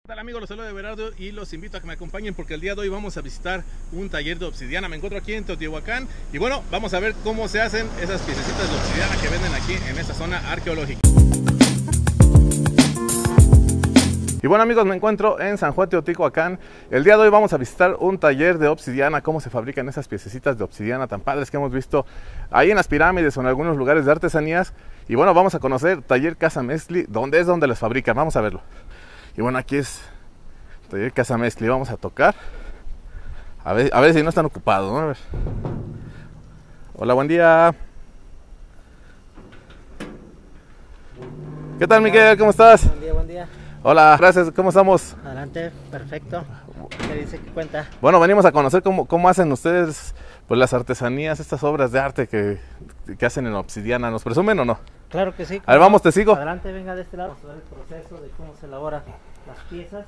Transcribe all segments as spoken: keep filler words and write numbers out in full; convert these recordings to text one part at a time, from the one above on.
Hola amigos, los saludo de Everardo y los invito a que me acompañen porque el día de hoy vamos a visitar un taller de obsidiana. Me encuentro aquí en Teotihuacán y bueno, vamos a ver cómo se hacen esas piececitas de obsidiana que venden aquí en esta zona arqueológica. Y bueno amigos, me encuentro en San Juan Teotihuacán. El día de hoy vamos a visitar un taller de obsidiana, cómo se fabrican esas piececitas de obsidiana tan padres que hemos visto ahí en las pirámides o en algunos lugares de artesanías. Y bueno, vamos a conocer Taller Casa Mezcli, donde es donde las fabrican, vamos a verlo. Y bueno, aquí es Taller Casa Mezcli, vamos a tocar. A ver, a ver si no están ocupados, ¿no? A ver. Hola, buen día. ¿Qué tal, Miguel? ¿Cómo estás? Buen día, buen día. Hola, gracias, ¿cómo estamos? Adelante, perfecto. ¿Qué dice? ¿Qué cuenta? Bueno, venimos a conocer cómo, cómo hacen ustedes pues las artesanías, estas obras de arte que, que hacen en obsidiana. ¿Nos presumen o no? Claro que sí. A ver, vamos, te sigo. Adelante, venga de este lado. Vamos a ver el proceso de cómo se elabora las piezas.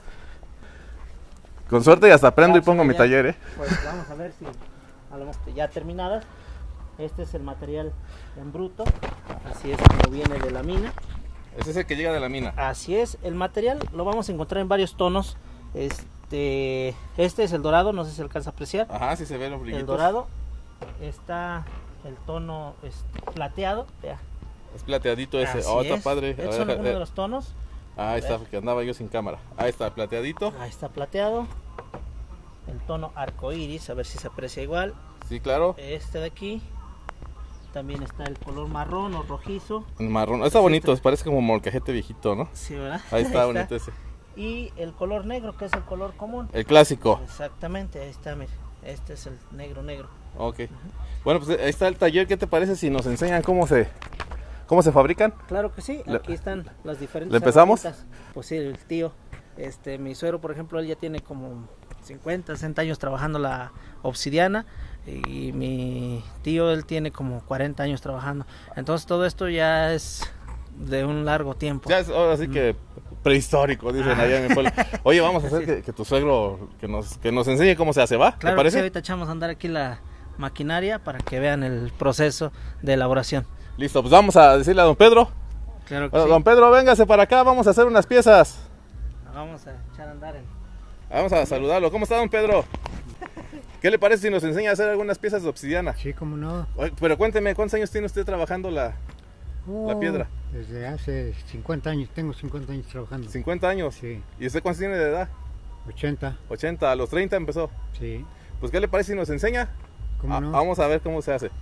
Con suerte y hasta prendo y Vamos pongo mi allá. taller, ¿eh? Pues vamos a ver si a lo mejor ya terminadas. Este es el material en bruto. Así es como viene de la mina. Ese es el que llega de la mina. Así es, el material lo vamos a encontrar en varios tonos. Este, este es el dorado, no sé si se alcanza a apreciar. Ajá, sí se ven los brillitos. El dorado, está el tono es, plateado, vea. Es plateadito ese. Así Oh, está es. padre. A Estos ver, son eh, uno de los tonos. ahí está, que andaba yo sin cámara. Ahí está, plateadito. Ahí está plateado. El tono arcoíris, a ver si se aprecia igual. Sí, claro. Este de aquí. También está el color marrón o rojizo. El marrón. Está bonito, parece como molcajete viejito, ¿no? Sí, ¿verdad? Ahí está bonito ese. Y el color negro, que es el color común. El clásico. Exactamente, ahí está, mire. Este es el negro negro. Ok. Bueno, pues ahí está el taller. ¿Qué te parece si nos enseñan cómo se, cómo se fabrican? Claro que sí, Le- aquí están las diferentes ¿le empezamos? herramientas. Pues sí, el tío, este, mi suegro, por ejemplo, él ya tiene como cincuenta, sesenta años trabajando la obsidiana. Y mi tío, él tiene como cuarenta años trabajando. Entonces todo esto ya es de un largo tiempo. Ya es ahora sí que prehistórico, dicen allá en mi pueblo. Oye, vamos a hacer que, que tu suegro que nos, que nos enseñe cómo se hace, ¿va? Claro ¿Te que parece? sí, ahorita echamos a andar aquí la maquinaria para que vean el proceso de elaboración. Listo, pues vamos a decirle a don Pedro. Claro que Bueno, sí. don Pedro, véngase para acá, vamos a hacer unas piezas. Vamos a echar a andar en... Vamos a saludarlo. ¿Cómo está, don Pedro? ¿Qué le parece si nos enseña a hacer algunas piezas de obsidiana? Sí, cómo no. Oye, pero cuénteme, ¿cuántos años tiene usted trabajando la, la Oh, piedra? Desde hace cincuenta años, tengo cincuenta años trabajando. cincuenta años. Sí, ¿Y usted cuántos tiene de edad? ochenta, ochenta, a los treinta empezó. sí. Pues, ¿qué le parece si nos enseña? ¿Cómo Ah, no? Vamos a ver cómo se hace.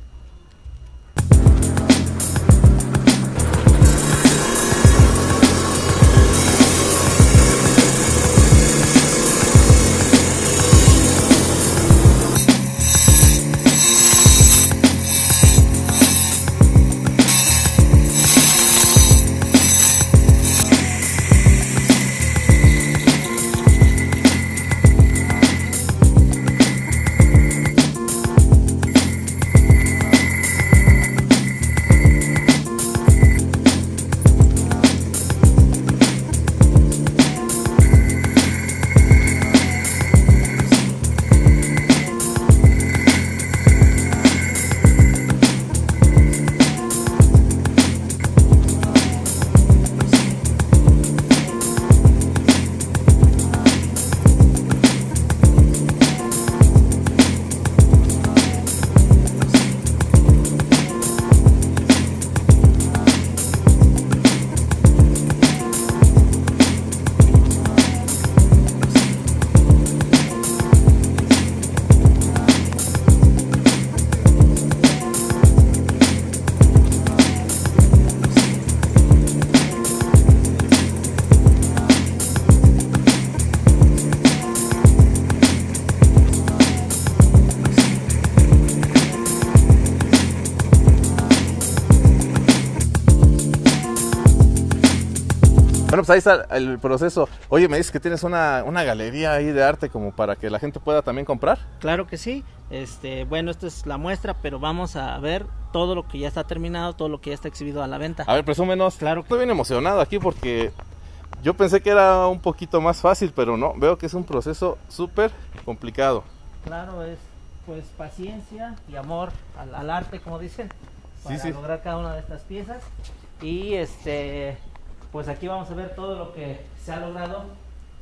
Bueno, pues ahí está el proceso. Oye, me dices que tienes una, una galería ahí de arte como para que la gente pueda también comprar. Claro que sí. Este, bueno, esta es la muestra, pero vamos a ver todo lo que ya está terminado, todo lo que ya está exhibido a la venta. A ver, presúmenos. Claro que- Estoy bien emocionado aquí porque yo pensé que era un poquito más fácil, pero no, veo que es un proceso súper complicado. Claro, es pues paciencia y amor al, al arte, como dicen, para Sí, sí. lograr cada una de estas piezas. Y este, pues aquí vamos a ver todo lo que se ha logrado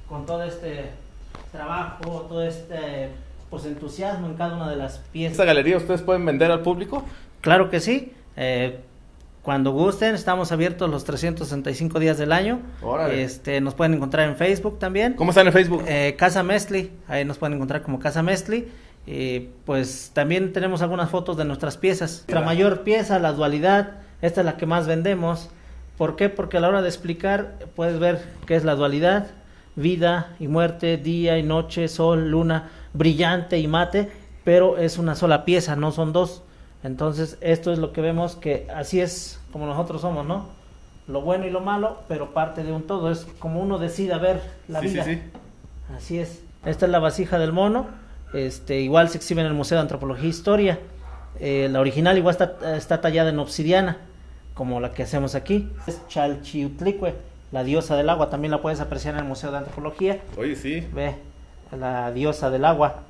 con todo este trabajo, todo este pues entusiasmo en cada una de las piezas. ¿Esta galería ustedes pueden vender al público? Claro que sí. Eh, Cuando gusten, estamos abiertos los trescientos sesenta y cinco días del año. Órale. Este, nos pueden encontrar en Facebook también. ¿Cómo están en Facebook? Eh, Casa Mesli, ahí nos pueden encontrar como Casa Mesli. Eh, pues también tenemos algunas fotos de nuestras piezas. Nuestra mayor pieza, la dualidad, esta es la que más vendemos. ¿Por qué? Porque a la hora de explicar puedes ver qué es la dualidad, vida y muerte, día y noche, sol, luna, brillante y mate, pero es una sola pieza, no son dos. Entonces esto es lo que vemos, que así es como nosotros somos, ¿no? Lo bueno y lo malo, pero parte de un todo, es como uno decida ver la sí, vida. Sí, sí. Así es. Esta es la vasija del mono, este, igual se exhibe en el Museo de Antropología e Historia. Eh, la original igual está, está tallada en obsidiana, como la que hacemos aquí. Es Chalchiutlicue, la diosa del agua, también la puedes apreciar en el Museo de Antropología. Oye, sí. Ve, la diosa del agua.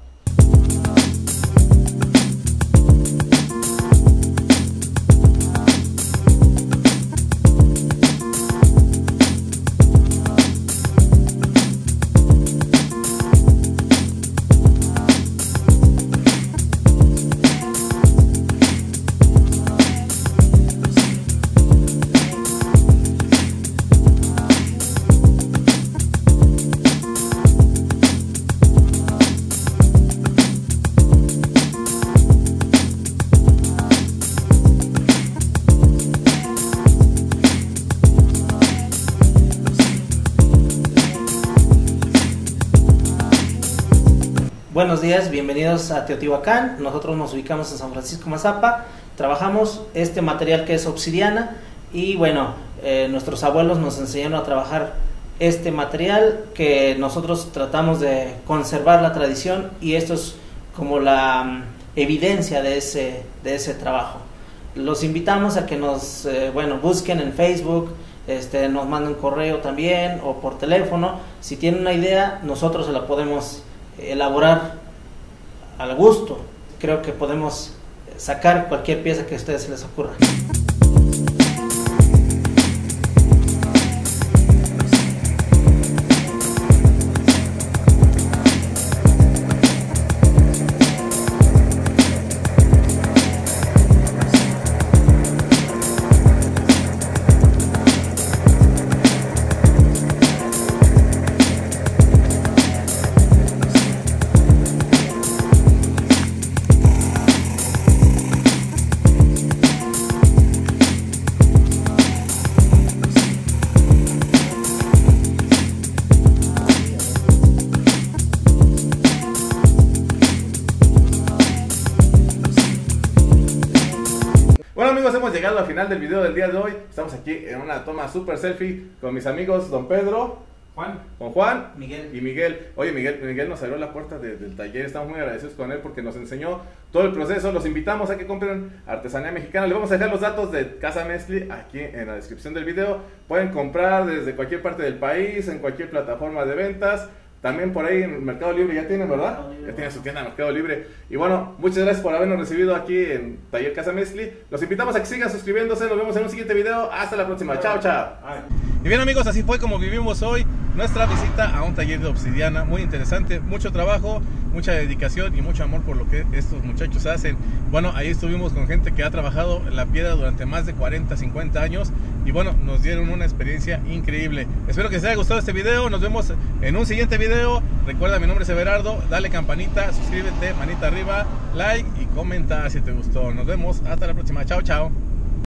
Buenos días, bienvenidos a Teotihuacán. Nosotros nos ubicamos en San Francisco Mazapa. Trabajamos este material que es obsidiana y bueno, eh, nuestros abuelos nos enseñaron a trabajar este material que nosotros tratamos de conservar la tradición y esto es como la um, evidencia de ese, de ese trabajo. Los invitamos a que nos eh, bueno, busquen en Facebook, este, nos manden un correo también o por teléfono. Si tienen una idea, nosotros se la podemos elaborar al gusto. Creo que podemos sacar cualquier pieza que a ustedes se les ocurra. Bueno amigos, hemos llegado al final del video del día de hoy. Estamos aquí en una toma super selfie con mis amigos Don Pedro, Juan, con Juan Miguel y Miguel. Oye, Miguel, Miguel nos abrió la puerta de, del taller. Estamos muy agradecidos con él porque nos enseñó todo el proceso. Los invitamos a que compren artesanía mexicana. Les vamos a dejar los datos de Casa Mesli aquí en la descripción del video. Pueden comprar desde cualquier parte del país, en cualquier plataforma de ventas. También por ahí en Mercado Libre ya tienen, ¿verdad? Ya tienen su tienda en Mercado Libre. Y bueno, muchas gracias por habernos recibido aquí en Taller Casa Mesli. Los invitamos a que sigan suscribiéndose. Nos vemos en un siguiente video. Hasta la próxima. Chao, chao. Y bien amigos, así fue como vivimos hoy nuestra visita a un taller de obsidiana. Muy interesante, mucho trabajo, mucha dedicación y mucho amor por lo que estos muchachos hacen. Bueno, ahí estuvimos con gente que ha trabajado la piedra durante más de cuarenta, cincuenta años. Y bueno, nos dieron una experiencia increíble. Espero que les haya gustado este video. Nos vemos en un siguiente video. Recuerda, mi nombre es Everardo. Dale campanita, suscríbete, manita arriba, like y comenta si te gustó. Nos vemos hasta la próxima. Chao, chao.